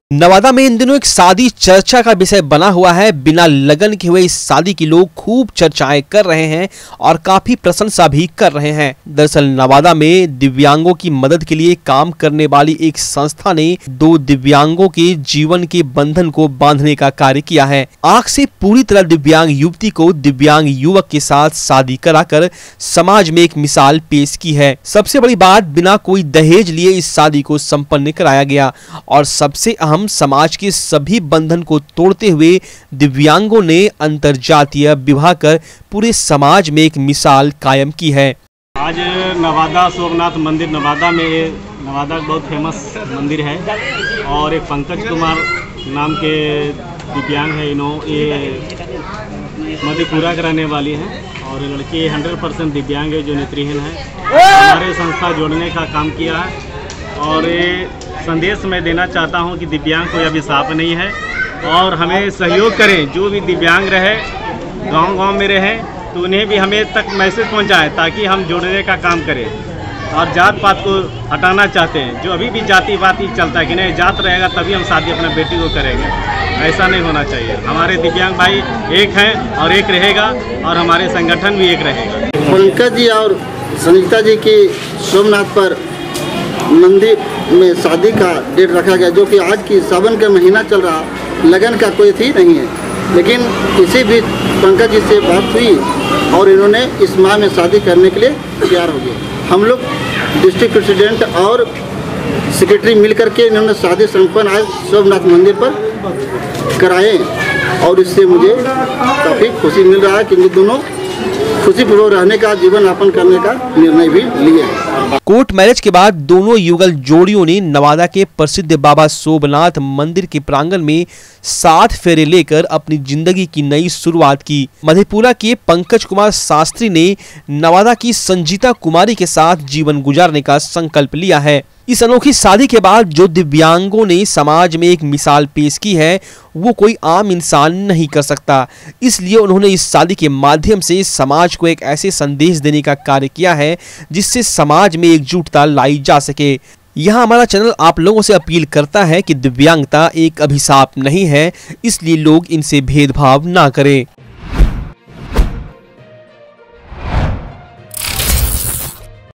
नवादा में इन दिनों एक शादी चर्चा का विषय बना हुआ है। बिना लगन के हुए इस शादी की लोग खूब चर्चाएं कर रहे हैं और काफी प्रशंसा भी कर रहे हैं। दरअसल नवादा में दिव्यांगों की मदद के लिए काम करने वाली एक संस्था ने दो दिव्यांगों के जीवन के बंधन को बांधने का कार्य किया है। आंख से पूरी तरह दिव्यांग युवती को दिव्यांग युवक के साथ शादी कराकर समाज में एक मिसाल पेश की है। सबसे बड़ी बात, बिना कोई दहेज लिए इस शादी को संपन्न कराया गया और सबसे हम समाज के सभी बंधन को तोड़ते हुए दिव्यांगों ने अंतरजातीय विवाह कर पूरे समाज में एक मिसाल कायम की है। आज नवादा सोमनाथ मंदिर नवादा बहुत फेमस मंदिर है और एक पंकज कुमार नाम के दिव्यांग है। ये मधेपुरा के रहने वाली हैं और लड़की 100% दिव्यांग है जो नेत्रहीन है। हमारे संस्था जोड़ने का काम किया है और ये संदेश मैं देना चाहता हूं कि दिव्यांग कोई अभिशाप नहीं है और हमें सहयोग करें। जो भी दिव्यांग रहे, गांव में रहें, तो उन्हें भी हमें तक मैसेज पहुंचाएं ताकि हम जोड़ने का काम करें। और जात पात को हटाना चाहते हैं, जो अभी भी जाति बात ही चलता है कि नहीं जात रहेगा तभी हम शादी अपने बेटी को करेंगे, ऐसा नहीं होना चाहिए। हमारे दिव्यांग भाई एक हैं और एक रहेगा और हमारे संगठन भी एक रहेगा। पंकज जी और संगीता जी की सोमनाथ पर मंदिर में शादी का डेट रखा गया, जो कि आज की सावन का महीना चल रहा, लगन का कोई थी नहीं है। लेकिन किसी भी पंकज जी से बात हुई और इन्होंने इस माह में शादी करने के लिए तैयार हो गए। हम लोग डिस्ट्रिक्ट प्रेसिडेंट और सेक्रेटरी मिल करके इन्होंने शादी संपन्न आज सोमनाथ मंदिर पर कराए और इससे मुझे काफ़ी खुशी मिल रहा है कि दोनों खुशीपूर्वक रहने का, जीवन यापन करने का निर्णय भी लिए। कोर्ट मैरिज के बाद दोनों युगल जोड़ियों ने नवादा के प्रसिद्ध बाबा सोमनाथ मंदिर के प्रांगण में 7 फेरे लेकर अपनी जिंदगी की नई शुरुआत की। मधेपुरा के पंकज कुमार शास्त्री ने नवादा की संजीता कुमारी के साथ जीवन गुजारने का संकल्प लिया है। इस अनोखी शादी के बाद जो दिव्यांगों ने समाज में एक मिसाल पेश की है, वो कोई आम इंसान नहीं कर सकता। इसलिए उन्होंने इस शादी के माध्यम से समाज को एक ऐसे संदेश देने का कार्य किया है जिससे समाज में एकजुटता लाई जा सके। यहाँ हमारा चैनल आप लोगों से अपील करता है कि दिव्यांगता एक अभिशाप नहीं है, इसलिए लोग इनसे भेदभाव ना करें।